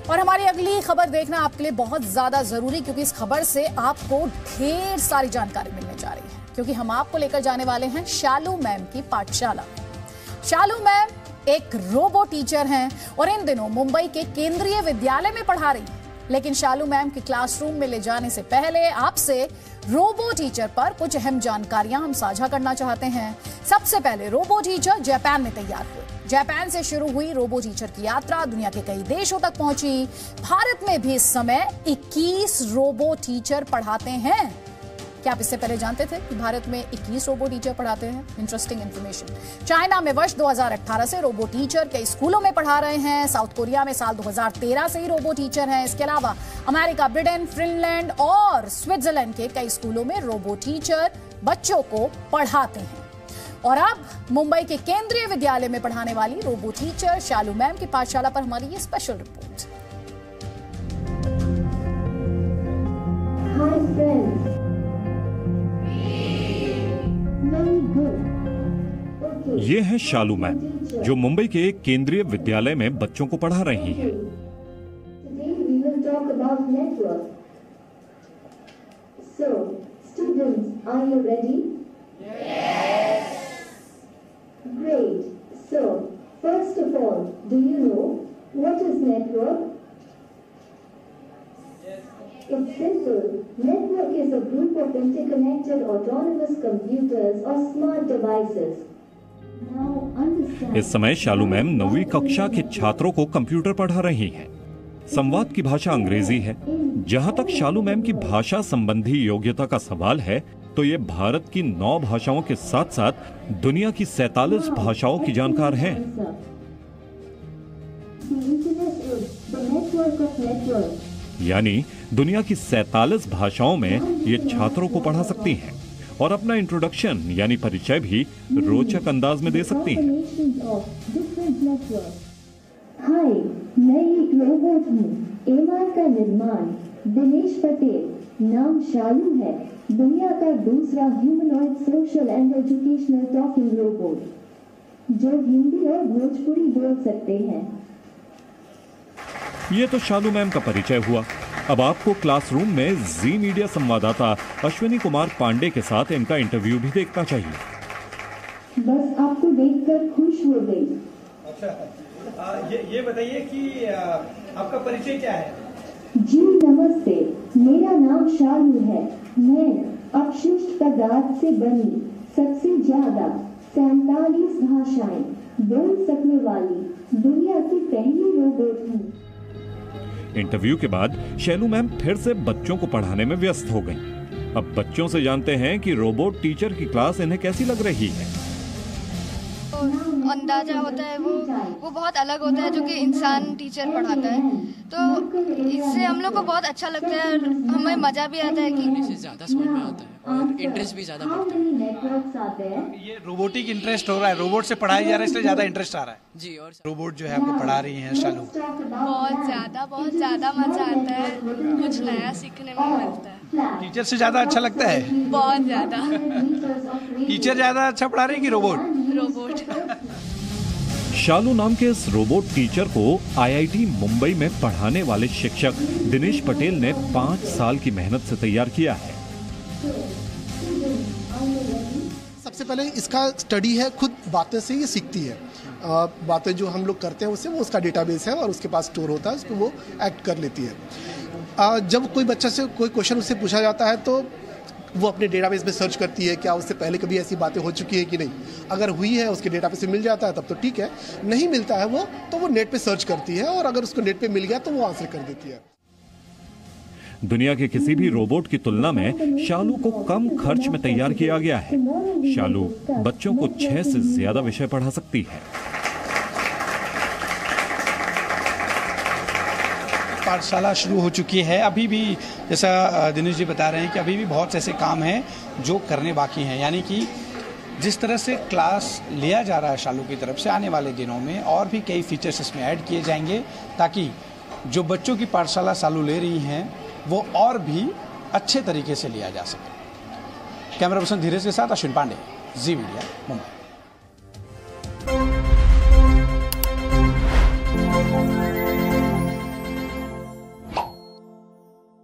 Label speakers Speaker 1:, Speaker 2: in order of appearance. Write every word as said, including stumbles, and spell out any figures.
Speaker 1: और हमारी अगली खबर देखना आपके लिए बहुत ज्यादा जरूरी, क्योंकि इस खबर से आपको ढेर सारी जानकारी मिलने जा रही है। क्योंकि हम आपको लेकर जाने वाले हैं शालू मैम की पाठशाला। शालू मैम एक रोबो टीचर हैं और इन दिनों मुंबई के केंद्रीय विद्यालय में पढ़ा रही हैं। लेकिन शालू मैम के क्लासरूम में ले जाने से पहले आपसे रोबो टीचर पर कुछ अहम जानकारियां हम साझा करना चाहते हैं। सबसे पहले रोबो टीचर जापान में तैयार हुए। जापान से शुरू हुई रोबो टीचर की यात्रा दुनिया के कई देशों तक पहुंची। भारत में भी इस समय इक्कीस रोबो टीचर पढ़ाते हैं। क्या आप इससे पहले जानते थे कि भारत में इक्कीस रोबो टीचर पढ़ाते हैं? Interesting information. चाइना में वर्ष दो हज़ार अठारह से रोबो टीचर कई स्कूलों में पढ़ा रहे हैं। साउथ कोरिया में साल दो हज़ार तेरह से ही रोबो टीचर हैं। इसके अलावा अमेरिका, ब्रिटेन, फिनलैंड और स्विट्जरलैंड के कई स्कूलों में रोबो टीचर बच्चों को पढ़ाते हैं। और अब मुंबई के केंद्रीय विद्यालय में पढ़ाने वाली रोबो टीचर शालू मैम की पाठशाला पर हमारी ये स्पेशल रिपोर्ट।
Speaker 2: ये है शालू मैम, जो मुंबई के एक केंद्रीय विद्यालय में बच्चों को पढ़ा रही हैं।
Speaker 3: Great. So, first of all, do you know what is network? Yes. It's simple. Network is a group of interconnected autonomous computers or smart devices. Now understand.
Speaker 2: इस समय शालू मैम नौवीं कक्षा के छात्रों को कंप्यूटर पढ़ा रही हैं। संवाद की भाषा अंग्रेजी है। जहां तक शालू मैम की भाषा संबंधी योग्यता का सवाल है, तो ये भारत की नौ भाषाओं के साथ साथ दुनिया की सैतालीस भाषाओं की जानकार हैं। यानी दुनिया की सैतालीस भाषाओं में ये छात्रों को पढ़ा सकती हैं और अपना इंट्रोडक्शन यानी परिचय भी रोचक अंदाज में दे सकती हैं।
Speaker 3: हाय, मैं एक रोबोट हूँ। एमआर का निर्माण दिनेश पटेल, नाम शालू है। दुनिया का दूसरा humanoid social and educational talking robot, जो हिंदी और भोजपुरी बोल सकते हैं।
Speaker 2: ये तो शालू मैम का परिचय हुआ। अब आपको क्लासरूम में जी मीडिया संवाददाता अश्विनी कुमार पांडे के साथ इनका इंटरव्यू भी देखना चाहिए।
Speaker 3: बस आपको देखकर खुश हो गई।
Speaker 4: अच्छा, आ, ये ये बताइए कि आ, आपका परिचय क्या है?
Speaker 3: जी नमस्ते, मेरा नाम शालू है। मैं अपशिष्ट पदार्थ से बनी सबसे ज्यादा सैतालीस भाषाएं बोल सकने वाली दुनिया की पहली रोबोट हूँ।
Speaker 2: इंटरव्यू के बाद शालू मैम फिर से बच्चों को पढ़ाने में व्यस्त हो गईं। अब बच्चों से जानते हैं कि रोबोट टीचर की क्लास इन्हें कैसी लग रही है।
Speaker 5: अंदाजा होता है वो वो बहुत अलग होता है जो कि इंसान टीचर पढ़ाता है, तो इससे हम लोग को बहुत अच्छा लगता है और हमें मजा भी आता है कि
Speaker 6: इससे ज्यादा समझ में आता है और इंटरेस्ट भी ज्यादा बढ़ता है।
Speaker 4: ये रोबोटिक इंटरेस्ट हो रहा है, रोबोट से पढ़ाया जा रहा है इसलिए ज्यादा इंटरेस्ट आ रहा है
Speaker 6: जी। और
Speaker 4: रोबोट जो है आपको पढ़ा रही हैं शालू,
Speaker 5: बहुत ज्यादा बहुत ज्यादा मजा आता है, कुछ नया सीखने में मिलता है।
Speaker 4: टीचर से ज्यादा अच्छा लगता है?
Speaker 5: बहुत ज्यादा।
Speaker 4: टीचर ज्यादा अच्छा पढ़ा रही है कि रोबोट?
Speaker 5: रोबोट।
Speaker 2: शालू नाम के इस रोबोट टीचर को आईआईटी मुंबई में पढ़ाने वाले शिक्षक दिनेश पटेल ने पाँच साल की मेहनत से तैयार किया है।
Speaker 7: सबसे पहले इसका स्टडी है, खुद बातें से ये सीखती है। आ, बातें जो हम लोग करते हैं उससे वो उसका डेटाबेस है और उसके पास स्टोर होता है, उस पर वो एक्ट कर लेती है। आ, जब कोई बच्चा से कोई क्वेश्चन उससे पूछा जाता है तो वो अपने डेटाबेस में सर्च करती है, क्या उससे पहले कभी ऐसी बातें हो चुकी है कि नहीं। अगर हुई है, उसके डेटाबेस में मिल जाता है तब तो ठीक है, नहीं मिलता है वो तो वो नेट पे सर्च करती है और अगर उसको नेट पे मिल गया तो वो आंसर कर देती है।
Speaker 2: दुनिया के किसी भी रोबोट की तुलना में शालू को कम खर्च में तैयार किया गया है। शालू बच्चों को छह से ज्यादा विषय पढ़ा सकती है।
Speaker 4: पाठशाला शुरू हो चुकी है। अभी भी जैसा दिनेश जी बता रहे हैं कि अभी भी बहुत ऐसे काम हैं जो करने बाकी हैं, यानी कि जिस तरह से क्लास लिया जा रहा है शालू की तरफ से, आने वाले दिनों में और भी कई फीचर्स इसमें ऐड किए जाएंगे ताकि जो बच्चों की पाठशाला शालू ले रही हैं वो और भी अच्छे तरीके से लिया जा सके। कैमरा पर्सन धीरज के साथ अश्विन पांडे, जी मीडिया, मुंबई।